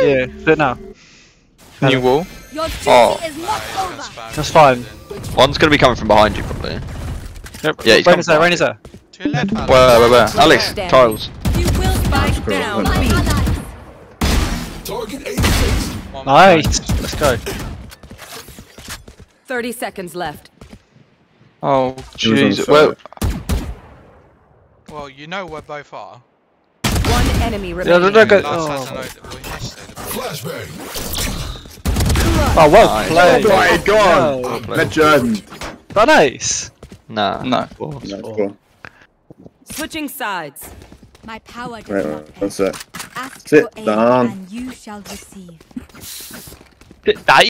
Yeah, do it now. New wall. Your duty Oh. is not over. That's fine. One's gonna be coming from behind you probably. Yep. Yeah, he's Rain is there, coming. Rain is there. To your left, Alex. Where? Alex, tiles. You will spike down. My B. Target 86. One Nice. Let's go. 30 seconds left. Oh, He was on jeez. site. Well, Well, you know where both are. One enemy Yeah, remaining. don't go. Last Oh, hasn't opened. Well, yesterday. Flashbang. oh well Nice. played. Oh my god! No. Legend! That nice. nah. No. Nice ball. Switching sides. My power does Right, not one end. sec. Ask Sit for aid down. and you shall receive. That